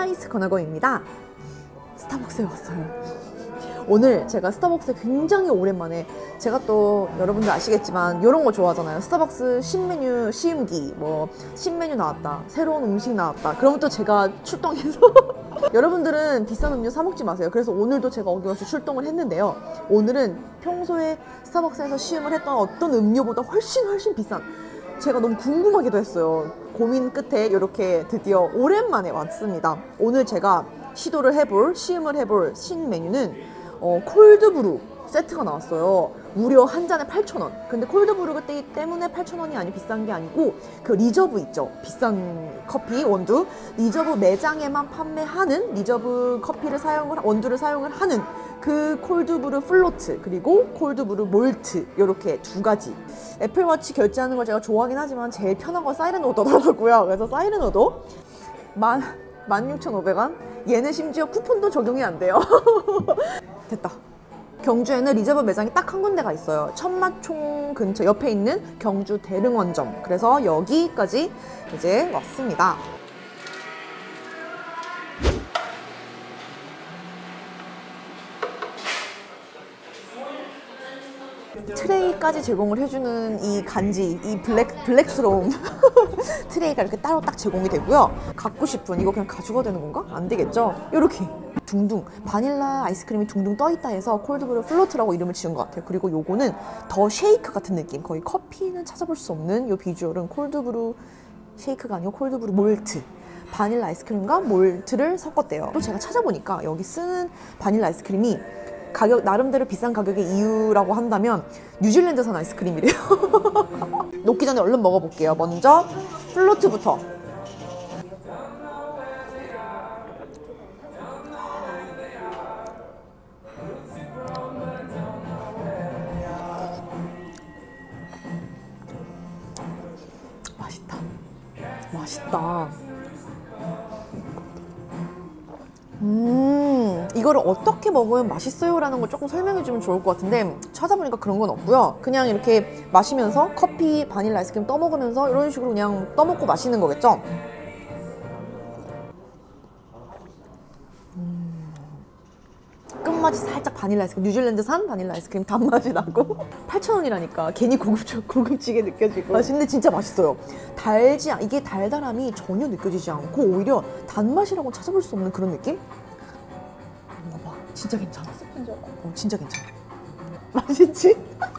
아이스 커너거입니다. 스타벅스에 왔어요. 오늘 제가 스타벅스에 굉장히 오랜만에, 제가 또 여러분들 아시겠지만 이런 거 좋아하잖아요. 스타벅스 신메뉴 시음기, 뭐 신메뉴 나왔다, 새로운 음식 나왔다, 그러면 또 제가 출동해서 여러분들은 비싼 음료 사 먹지 마세요. 그래서 오늘도 제가 어김없이 출동을 했는데요. 오늘은 평소에 스타벅스에서 시음을 했던 어떤 음료보다 훨씬 비싼, 제가 너무 궁금하기도 했어요. 고민 끝에 이렇게 드디어 오랜만에 왔습니다. 오늘 제가 시음을 해볼 신메뉴는 콜드브루 세트가 나왔어요. 무려 한 잔에 8,000원. 근데 콜드브루가 때문에 8,000원이 아니 비싼 게 아니고, 그 리저브 있죠, 비싼 커피 원두, 리저브 매장에만 판매하는 리저브 커피를 원두를 사용을 하는 그 콜드브루 플로트, 그리고 콜드브루 몰트, 이렇게 두 가지. 애플워치 결제하는 걸 제가 좋아하긴 하지만 제일 편한 건 사이렌 오더더라고요. 그래서 사이렌 오더 16,500원. 얘는 심지어 쿠폰도 적용이 안 돼요. 됐다. 경주에는 리저브 매장이 딱 한 군데가 있어요. 천마총 근처 옆에 있는 경주 대릉원점. 그래서 여기까지 이제 왔습니다. 트레이까지 제공을 해주는 이 간지, 이 블랙스러움 트레이가 이렇게 따로 딱 제공이 되고요. 갖고 싶은, 이거 그냥 가져가도 되는 건가? 안 되겠죠? 이렇게 둥둥 바닐라 아이스크림이 둥둥 떠있다 해서 콜드브루 플로트라고 이름을 지은 것 같아요. 그리고 요거는 더 쉐이크 같은 느낌, 거의 커피는 찾아볼 수 없는 요 비주얼은 콜드브루 쉐이크가 아니고 콜드브루 몰트, 바닐라 아이스크림과 몰트를 섞었대요. 또 제가 찾아보니까 여기 쓰는 바닐라 아이스크림이 가격, 나름대로 비싼 가격의 이유라고 한다면 뉴질랜드산 아이스크림이래요. 녹기 전에 얼른 먹어볼게요. 먼저 플로트부터. 맛있다. 이거를 어떻게 먹으면 맛있어요? 라는 걸 조금 설명해주면 좋을 것 같은데, 찾아보니까 그런 건 없고요. 그냥 이렇게 마시면서 커피, 바닐라 아이스크림 떠먹으면서 이런 식으로 그냥 떠먹고 마시는 거겠죠? 끝맛이 살짝 바닐라 아이스크림, 뉴질랜드산 바닐라 아이스크림 단맛이 나고 8,000원이라니까 괜히 고급지게 느껴지고. 근데 진짜 맛있어요. 이게 달달함이 전혀 느껴지지 않고 오히려 단맛이라고 찾아볼 수 없는 그런 느낌? 먹어봐. 진짜 괜찮아. 진짜 괜찮아. 맛있지?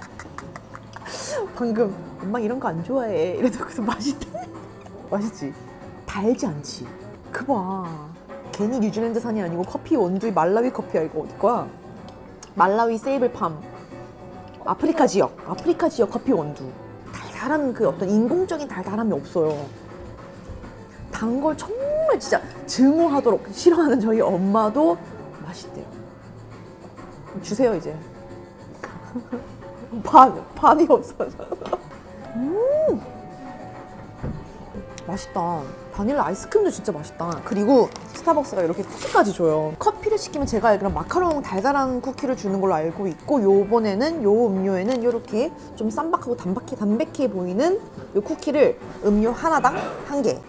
방금 엄마 이런 거 안 좋아해 이래서 그래서 맛있대. 맛있지? 달지 않지? 그봐, 괜히 뉴질랜드산이 아니고 커피 원두의 말라위 커피야. 이거 어디 거야? 말라위 세이블팜, 아프리카 지역 커피 원두. 달달한 그 어떤 인공적인 달달함이 없어요. 단 걸 정말 진짜 증오하도록 싫어하는 저희 엄마도 맛있대요. 주세요 이제. 반이 없어져. 맛있다. 바닐라 아이스크림도 진짜 맛있다. 그리고 스타벅스가 이렇게 쿠키까지 줘요. 커피를 시키면 제가 알기로는 마카롱 달달한 쿠키를 주는 걸로 알고 있고, 요번에는 요 음료에는 이렇게 좀 쌈박하고 담백해 보이는 요 쿠키를 음료 하나당 한 개.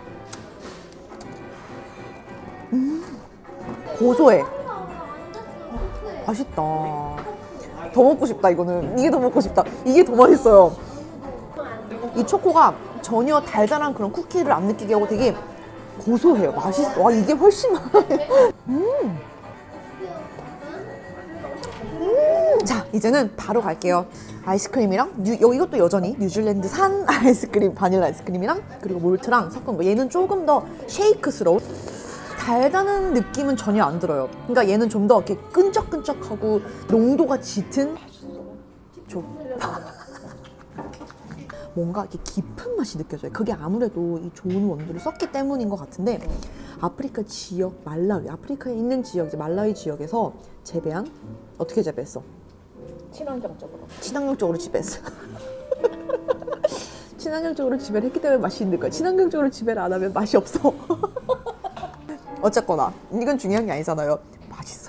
고소해. 맛있다. 더 먹고 싶다. 이거는 이게 더 먹고 싶다. 이게 더 맛있어요. 이 초코가 전혀 달달한 그런 쿠키를 안 느끼게 하고 되게 고소해요. 맛있어. 와, 이게 훨씬 맛있어요. 자, 이제는 바로 갈게요. 아이스크림이랑 이것도 여전히 뉴질랜드산 아이스크림, 바닐라 아이스크림이랑 그리고 몰트랑 섞은 거. 얘는 조금 더 쉐이크스러운, 달다는 느낌은 전혀 안 들어요. 그러니까 얘는 좀 더 이렇게 끈적끈적하고 농도가 짙은 뭔가 이렇게 깊은 맛이 느껴져요. 그게 아무래도 이 좋은 원두를 썼기 때문인 것 같은데, 아프리카 지역, 말라위, 아프리카에 있는 지역, 이제 말라위 지역에서 재배한, 어떻게 재배했어? 친환경적으로 재배했어. 친환경적으로 재배를 했기 때문에 맛이 있는 거야. 친환경적으로 재배를 안 하면 맛이 없어. 어쨌거나 이건 중요한 게 아니잖아요. 맛있어요.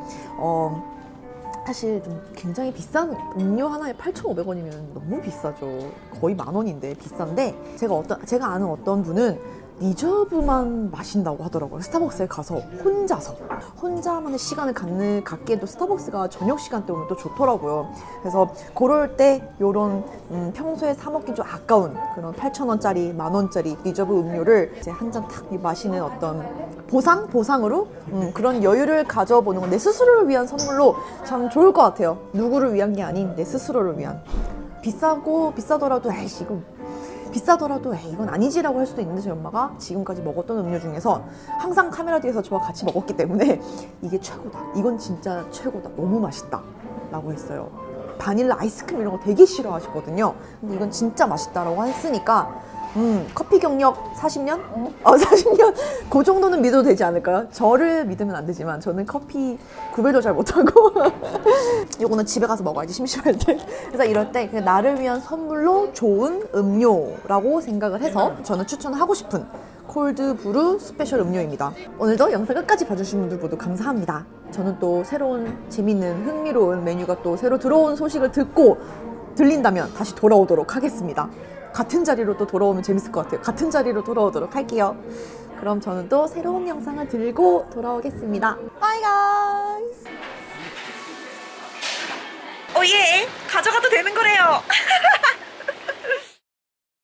사실 좀 굉장히 비싼 음료 하나에 8,500원이면 너무 비싸죠. 거의 10,000원인데 비싼데, 제가 아는 어떤 분은 리저브만 마신다고 하더라고요. 스타벅스에 가서 혼자서. 혼자만의 시간을 갖기에도 스타벅스가 저녁 시간대 오면 또 좋더라고요. 그래서 그럴 때 요런 평소에 사 먹기 좀 아까운 그런 8,000원짜리, 만원짜리 리저브 음료를 이제 한 잔 탁 마시는 어떤 보상으로 그런 여유를 가져보는 건 내 스스로를 위한 선물로 참 좋을 것 같아요. 누구를 위한 게 아닌 내 스스로를 위한. 비싸더라도 에이씨 이거 비싸더라도 에이 이건 아니지라고 할 수도 있는데, 저희 엄마가 지금까지 먹었던 음료 중에서 항상 카메라 뒤에서 저와 같이 먹었기 때문에 이게 최고다, 이건 진짜 최고다, 너무 맛있다 라고 했어요. 바닐라 아이스크림 이런 거 되게 싫어하시거든요. 근데 이건 진짜 맛있다라고 했으니까 커피 경력 40년? 40년? 그 정도는 믿어도 되지 않을까요? 저를 믿으면 안 되지만 저는 커피 구별도 잘 못하고 요거는 집에 가서 먹어야지, 심심할 때. 그래서 이럴 때 그냥 나를 위한 선물로 좋은 음료라고 생각을 해서 저는 추천하고 싶은 콜드브루 스페셜 음료입니다. 오늘도 영상 끝까지 봐주신 분들 모두 감사합니다. 저는 또 새로운 재밌는 흥미로운 메뉴가 또 새로 들어온 소식을 듣고 들린다면 다시 돌아오도록 하겠습니다. 같은 자리로 또 돌아오면 재밌을 것 같아요. 같은 자리로 돌아오도록 할게요. 그럼 저는 또 새로운 영상을 들고 돌아오겠습니다. Bye guys! 오예! 가져가도 되는 거래요!